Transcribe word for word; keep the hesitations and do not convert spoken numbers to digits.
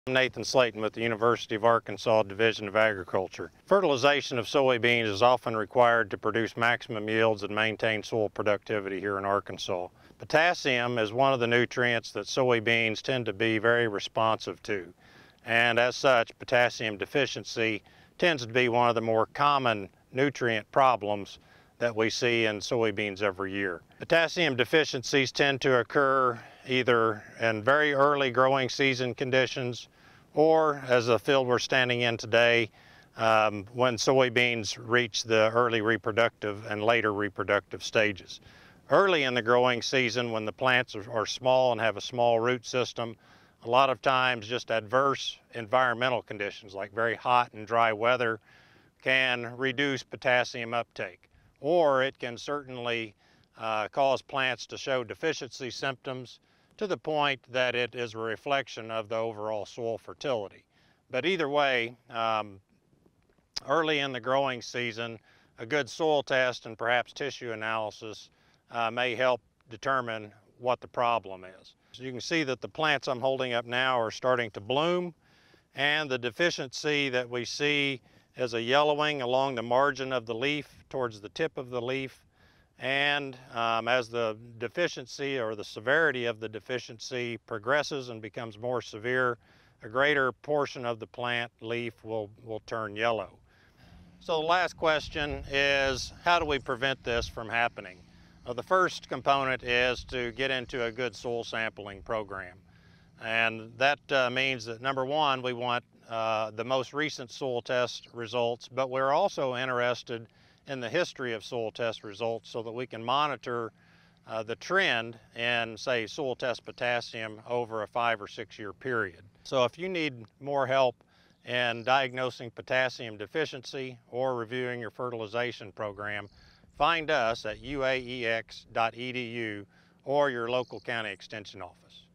I'm Nathan Slayton with the University of Arkansas Division of Agriculture. Fertilization of soybeans is often required to produce maximum yields and maintain soil productivity here in Arkansas. Potassium is one of the nutrients that soybeans tend to be very responsive to, and as such, potassium deficiency tends to be one of the more common nutrient problems that we see in soybeans every year. Potassium deficiencies tend to occur either in very early growing season conditions or, as the field we're standing in today, um, when soybeans reach the early reproductive and later reproductive stages. Early in the growing season, when the plants are, are small and have a small root system, a lot of times just adverse environmental conditions like very hot and dry weather can reduce potassium uptake. Or it can certainly uh, cause plants to show deficiency symptoms to the point that it is a reflection of the overall soil fertility. But either way, um, early in the growing season, a good soil test and perhaps tissue analysis uh, may help determine what the problem is. So you can see that the plants I'm holding up now are starting to bloom, and the deficiency that we see is a yellowing along the margin of the leaf towards the tip of the leaf. And um, as the deficiency or the severity of the deficiency progresses and becomes more severe, a greater portion of the plant leaf will, will turn yellow. So the last question is, how do we prevent this from happening? Well, the first component is to get into a good soil sampling program. And that uh, means that, number one, we want uh, the most recent soil test results, but we're also interested in the history of soil test results so that we can monitor uh, the trend in, say, soil test potassium over a five or six year period. So if you need more help in diagnosing potassium deficiency or reviewing your fertilization program, find us at u a e x dot e d u or your local county extension office.